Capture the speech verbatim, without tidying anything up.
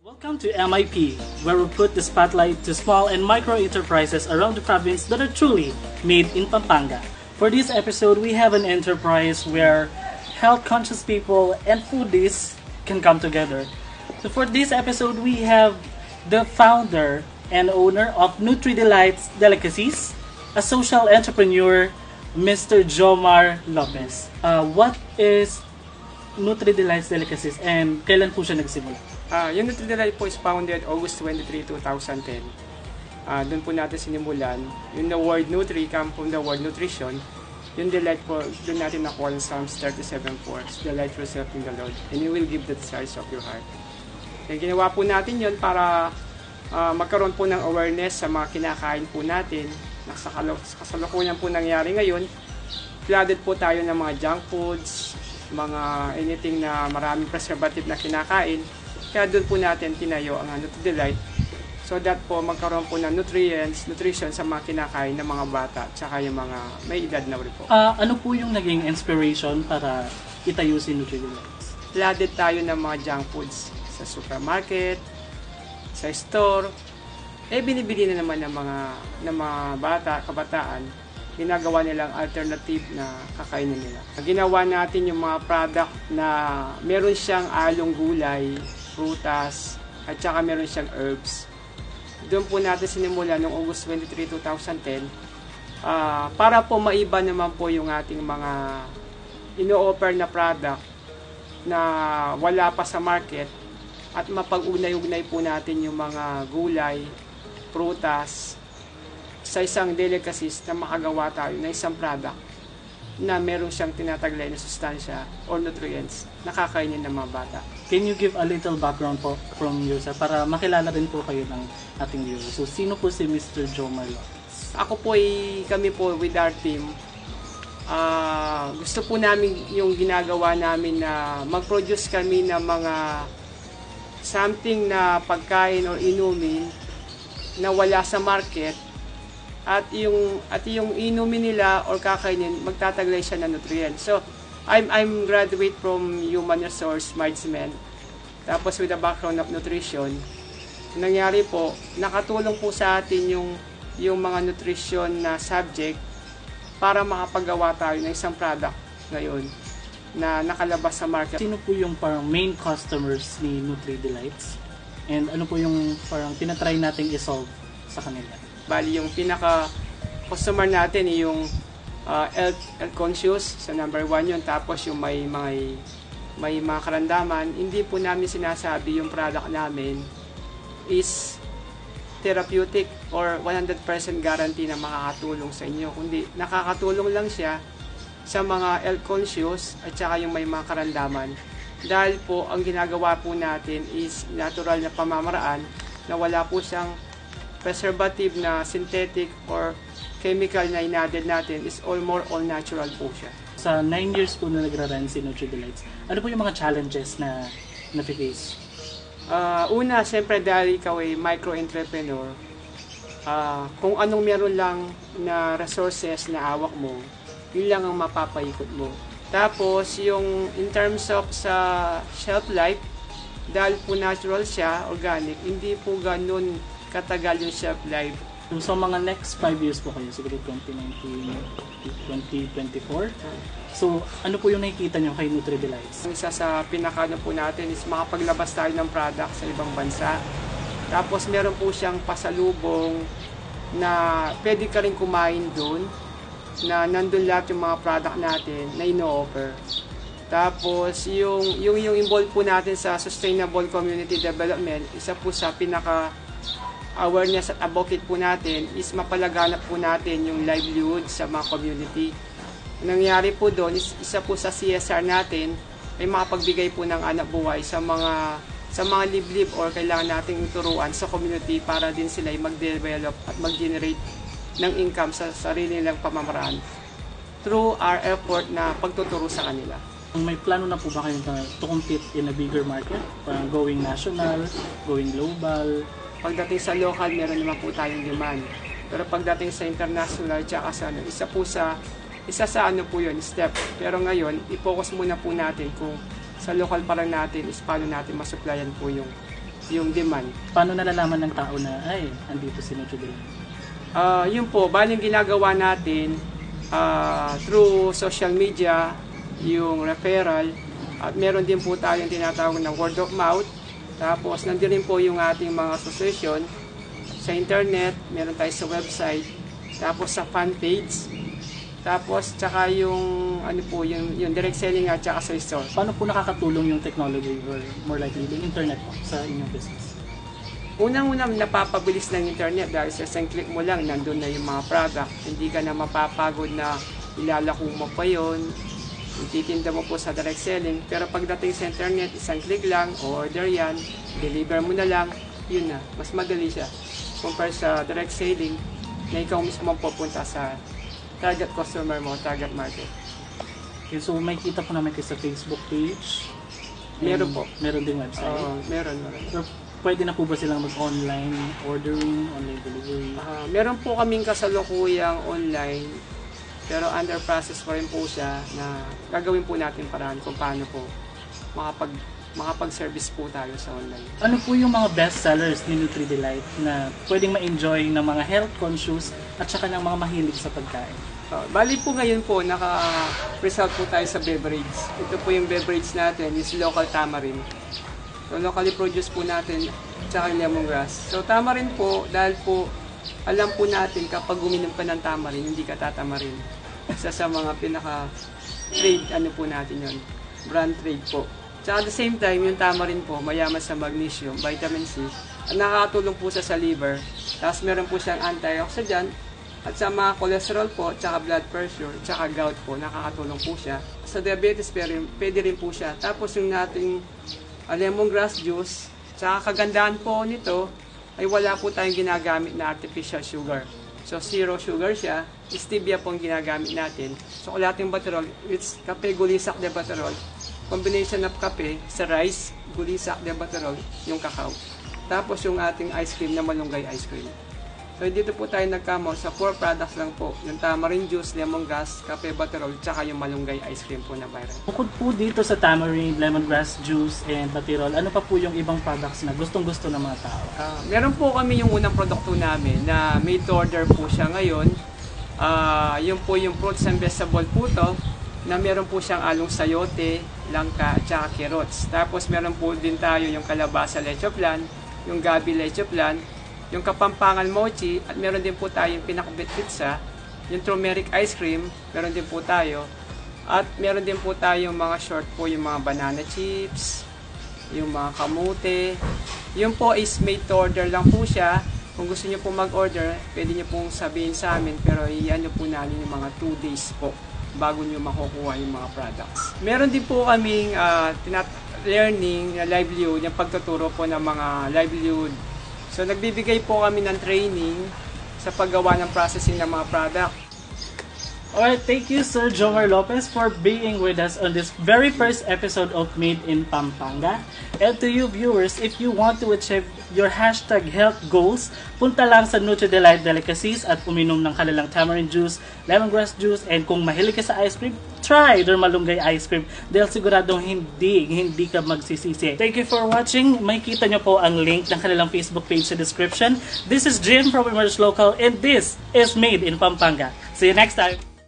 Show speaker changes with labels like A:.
A: Welcome to M I P, where we put the spotlight to small and micro enterprises around the province that are truly made in Pampanga. For this episode, we have an enterprise where health-conscious people and foodies can come together. So for this episode, we have the founder and owner of Nutri-Delights Delicacies, a social entrepreneur, Mister Jomar Lopez. Uh, what is Nutri-Delights Delicacies and kailan po siya nagsimula?
B: Uh, yung Nutri-Delight po is founded August twenty-third, two thousand ten. Uh, doon po natin sinimulan. Yung the word Nutri come from the word nutrition. Yung delight po, doon natin nakuha ng Psalms thirty-seven four. Delight yourself in the Lord and He will give the desires of your heart. Kaya ginawa po natin yun para uh, magkaroon po ng awareness sa mga kinakain po natin. Sa kasalukuyan po nangyari ngayon, flooded po tayo ng mga junk foods, mga anything na maraming preservative na kinakain. Kaya doon po natin tinayo ang Nutri-Delight so that po magkaroon po ng nutrients, nutrition sa mga kinakain ng mga bata tsaka yung mga may edad na rin po.
A: Uh, ano po yung naging inspiration para itayo si Nutri-Delights?
B: Flooded tayo ng mga junk foods sa supermarket, sa store. Eh binibili na naman ng mga, ng mga bata, kabataan, ginagawa nilang alternative na kakainin nila. Ginawa natin yung mga product na meron siyang along gulay, prutas, at saka meron siyang herbs. Doon po natin sinimula noong August twenty-third, two thousand ten uh, para po maiba naman po yung ating mga ino-offer na product na wala pa sa market at mapag-ugnay-ugnay po natin yung mga gulay, prutas sa isang delicacies na makagawa tayo na isang product na meron siyang tinataglay na sustansya or nutrients na kakainin ng mga bata.
A: Can you give a little background po from you, sir, para makilala rin po kayo ng ating viewers? So, sino po si Mister Jomar Lopez?
B: Ako po ay, kami po with our team, uh, gusto po namin yung ginagawa namin na mag-produce kami ng mga something na pagkain or inumin na wala sa market at yung at yung inumin nila or kakainin magtataglay siya ng nutrients. So I'm I'm graduate from Human Resource Management. Tapos with a background of nutrition. Nangyari po, nakatulong po sa atin yung yung mga nutrition na subject para makapagawa tayo ng isang product ngayon na nakalabas sa market.
A: Sino po yung parang main customers ni Nutri-Delights? And ano po yung parang tinatry nating i-solve sa kanila?
B: Bali, yung pinaka-customer natin yung uh, health, health conscious, sa so number one yun. Tapos yung may, may, may mga karamdaman, hindi po namin sinasabi yung product namin is therapeutic or one hundred percent guarantee na makakatulong sa inyo. Kundi nakakatulong lang siya sa mga health conscious at saka yung may mga karamdaman. Dahil po, ang ginagawa po natin is natural na pamamaraan na wala po siyang preservative na synthetic or chemical na inadded natin is all more all natural po siya.
A: Sa nine years po na nagra-run si Nutri-Delights, ano po yung mga challenges na na-face?
B: Uh, una, siyempre dahil ikaw ay micro-entrepreneur, uh, kung anong meron lang na resources na awak mo, yun lang ang mapapaikot mo. Tapos, yung in terms of sa shelf life, dahil po natural siya, organic, hindi po ganun katagal yung shelf life.
A: So, so mga next five years po kayo, siguro twenty nineteen, twenty twenty-four. So, ano po yung nakikita nyo kay Nutri-Delights?
B: Isa sa pinaka-ano po natin is makapaglabas tayo ng product sa ibang bansa. Tapos, meron po siyang pasalubong na pwede ka rin kumain doon, na nandun lahat yung mga product natin na ino-offer. Tapos, yung, yung, yung involved po natin sa Sustainable Community Development, isa po sa pinaka awareness at advocate po natin is mapalaganap po natin yung livelihood sa mga community. Nangyari po doon, is, isa po sa C S R natin ay makapagbigay po ng anak buhay sa mga sa mga liblib or kailangan nating turuan sa community para din sila ay mag-develop at mag-generate ng income sa sarili nilang pamamaraan through our effort na pagtuturo sa kanila.
A: May plano na po ba kayo to compete in a bigger market? Parang going national, going global?
B: Pagdating sa local, meron naman po tayong demand. Pero pagdating sa international, tsaka sa ano, isa po sa, isa sa ano po yun, step. Pero ngayon, i-focus muna po natin kung sa local pa lang natin is paano natin masupplyan po yung yung demand.
A: Paano nalalaman ng tao na, ay, andito si Nutri-Delight?
B: Uh, yun po, bali yung ginagawa natin uh, through social media, yung referral, at meron din po tayong tinatawag na word of mouth. Tapos nandiyan rin po yung ating mga association sa internet, meron tayo sa website, tapos sa fan page, tapos tsaka yung ano po, yung, yung direct selling at tsaka sa store.
A: Paano po nakakatulong yung technology or more likely yung internet po sa inyong business?
B: Unang-unang napapabilis ng internet dahil sa isang click mo lang, nandun na yung mga product. Hindi ka na mapapagod na ilalako mo pa yun, ititinda mo po sa direct selling. Pero pagdating sa internet, isang click lang, order yan, deliver mo na lang, yun na, mas madali siya. Compare sa direct selling, na ikaw mismo pupunta sa target customer mo, target market.
A: Okay, so may kita po namin kayo sa Facebook page?
B: Meron po.
A: Meron din website?
B: Uh, meron, meron.
A: So, pwede na po ba silang mag-online ordering, online delivery?
B: Uh, meron po kaming kasalukuyang online, pero under process pa rin po siya na gagawin po natin paraan kung paano po makapag, makapag-service po tayo sa online.
A: Ano po yung mga best sellers ni Nutri-Delight na pwedeng ma-enjoy ng mga health conscious at saka ng mga mahilig sa pagkain?
B: Uh, bali po ngayon po, naka-result po tayo sa beverage. Ito po yung beverage natin, is local tamarind. So, locally produced po natin, tsaka yung lemongrass. So, tamarind po, dahil po, alam po natin kapag uminom ka ng tamarind, hindi ka tatamarin. Isa sa mga pinaka-trade, ano po natin yun, brand trade po. Tsaka at the same time, yung tamarind po, mayaman sa magnesium, vitamin C, at nakakatulong po siya sa liver. Tapos meron po siyang antioxidant, at sa mga cholesterol po, tsaka blood pressure, tsaka gout po, nakakatulong po siya. Sa diabetes, pwede rin po siya. Tapos yung nating uh, lemongrass juice, tsaka kagandahan po nito, ay wala po tayong ginagamit na artificial sugar. So, zero sugar siya. Stevia po ang ginagamit natin. So, Chocolating Baterol, it's kape gulisak de Baterol. Combination of kape sa rice, gulisak de Baterol, yung kakao. Tapos yung ating ice cream na malunggay ice cream. So, dito po tayo nagkamo sa four products lang po. Yung tamarind juice, lemongrass, kape Baterol, tsaka yung malunggay ice cream po na viral.
A: Bukod po dito sa tamarind, lemongrass juice, and Baterol, ano pa po yung ibang products na gustong-gusto ng mga tao?
B: Uh, meron po kami yung unang produkto namin na made to order po siya ngayon. Uh, yun po yung fruits and vegetable po to, na meron po siyang along sayote, langka, tsaka carrots. Tapos meron po din tayo yung kalabasa leche flan, yung gabi leche flan, yung kapampangan mochi, at meron din po tayong pinakbit pizza, yung turmeric ice cream, meron din po tayo. At meron din po tayong mga short po, yung mga banana chips, yung mga kamute. Yun po is made to order lang po siya. Kung gusto niyo po mag-order, pwede niyo pong sabihin sa amin, pero iyan niyo po namin yung mga two days po bago niyo makukuha yung mga products. Meron din po kaming uh, learning, uh, livelihood, yung pagtuturo po ng mga livelihood. So, nagbibigay po kami ng training sa paggawa ng processing ng mga product.
A: Alright, thank you Sir Jomar Lopez for being with us on this very first episode of Made in Pampanga. And to you viewers, if you want to achieve your hashtag health goals, punta lang sa Nutri-Delight Delicacies at uminom ng kanilang tamarind juice, lemongrass juice, and kung mahilig ka sa ice cream, try their malunggay ice cream dahil siguradong hindi, hindi ka magsisisi. Thank you for watching. Makikita nyo po ang link ng kanilang Facebook page sa description. This is Jim from Emerge Local and this is Made in Pampanga. See you next time!